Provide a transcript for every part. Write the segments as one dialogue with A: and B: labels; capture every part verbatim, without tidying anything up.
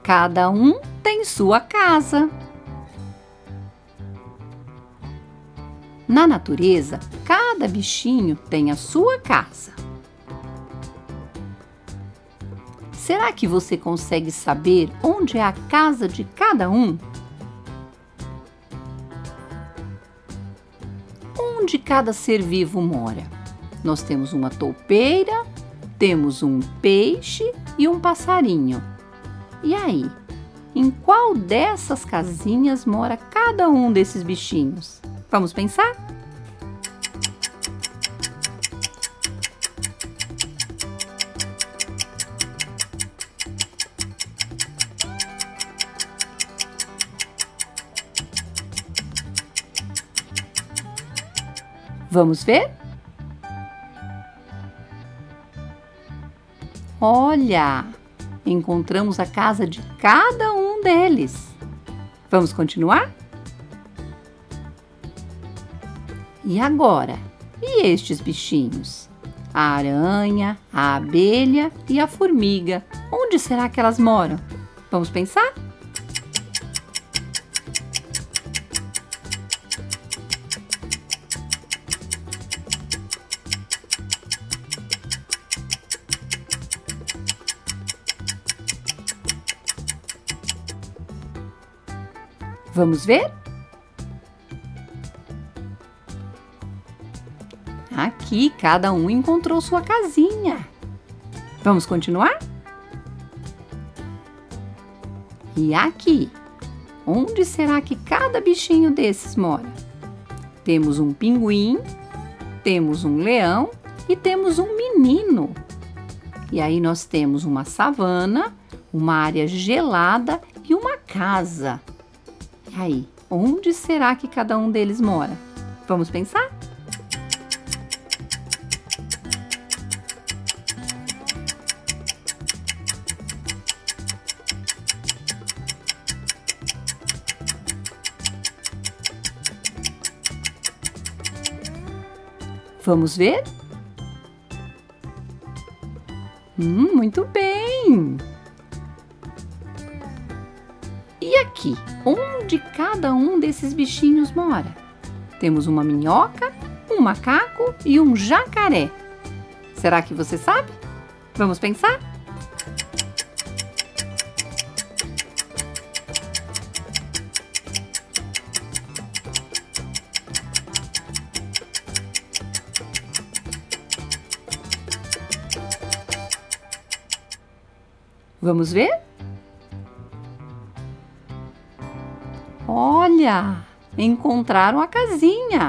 A: Cada um tem sua casa. Na natureza, cada bichinho tem a sua casa. Será que você consegue saber onde é a casa de cada um? Onde cada ser vivo mora? Nós temos uma toupeira, temos um peixe e um passarinho. E aí, em qual dessas casinhas mora cada um desses bichinhos? Vamos pensar? Vamos ver? Olha, encontramos a casa de cada um deles. Vamos continuar? E agora? E estes bichinhos? A aranha, a abelha e a formiga. Onde será que elas moram? Vamos pensar? Vamos ver? Aqui, cada um encontrou sua casinha. Vamos continuar? E aqui, onde será que cada bichinho desses mora? Temos um pinguim, temos um leão e temos um menino. E aí nós temos uma savana, uma área gelada e uma casa. E aí, onde será que cada um deles mora? Vamos pensar? Vamos ver? Hum, muito bem! E aqui, onde cada um desses bichinhos mora? Temos uma minhoca, um macaco e um jacaré. Será que você sabe? Vamos pensar? Vamos ver? Olha, encontraram a casinha.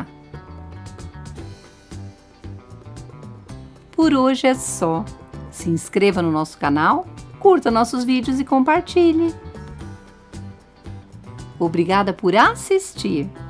A: Por hoje é só. Se inscreva no nosso canal, curta nossos vídeos e compartilhe. Obrigada por assistir.